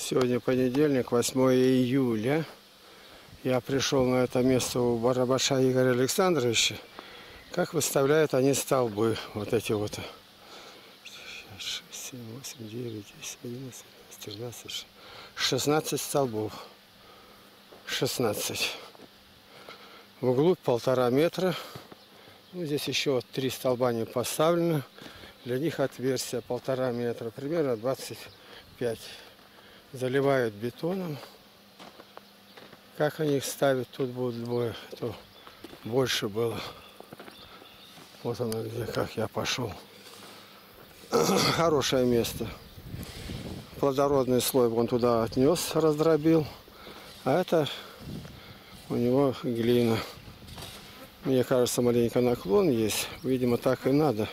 Сегодня понедельник, 8 июля. Я пришел на это место у барабаша Игоря Александровича. Как выставляют они столбы. Вот эти вот. 6, 7, 8, 9, 10, 11, 13, 16 столбов. 16. Вглубь 1,5 метра. Ну, здесь еще 3 столба не поставлены. Для них отверстие 1,5 метра. Примерно 25. Заливают бетоном. Как они их ставят, тут будет двое, то больше было. Вот оно где, как я пошел. Хорошее место. Плодородный слой он туда отнес, раздробил. А это у него глина. Мне кажется, маленько наклон есть. Видимо, так и надо.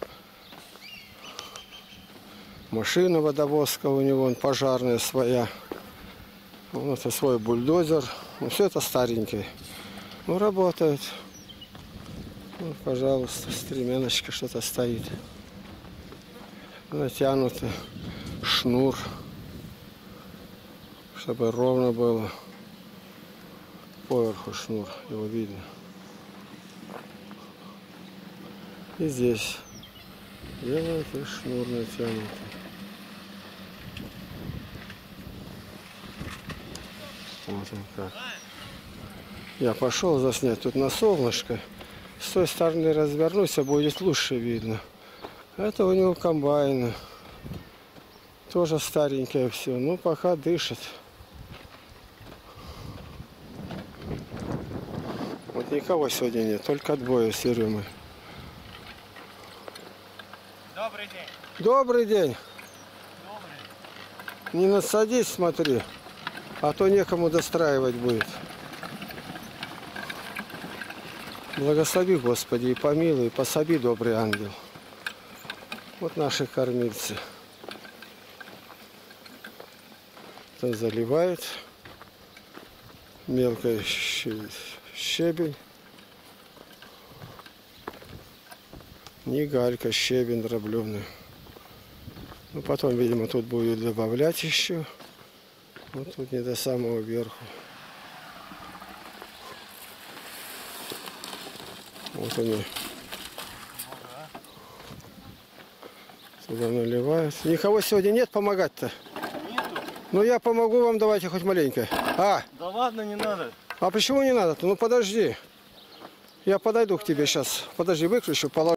Машина водовозка у него, он пожарная своя. Вот это свой бульдозер. Ну, все это старенькое. Ну, работает. Ну, пожалуйста, стремяночка что-то стоит. Натянутый шнур. Чтобы ровно было. Поверху шнур, его видно. И здесь делается шнур натянутый. Вот он как. Я пошел заснять тут на солнышко. С той стороны развернусь, а будет лучше видно. Это у него комбайн. Тоже старенькое все. Ну, пока дышит. Вот никого сегодня нет. Только двое с Ерёмой. Добрый день. Добрый день. Добрый. Не насадись, смотри. А то некому достраивать будет. Благослови, Господи, и помилуй, и пособи, добрый ангел. Вот наши кормильцы. Это заливает. Мелкий щебень. Не галька, щебень дробленый. Ну, потом, видимо, тут будет добавлять еще. Вот тут не до самого верху. Вот они. Сюда наливают. Никого сегодня нет помогать-то? Нету. Ну я помогу вам, давайте хоть маленько. А? Да ладно, не надо. А почему не надо-то? Ну подожди. Я подойду к тебе сейчас. Подожди, выключу, положу.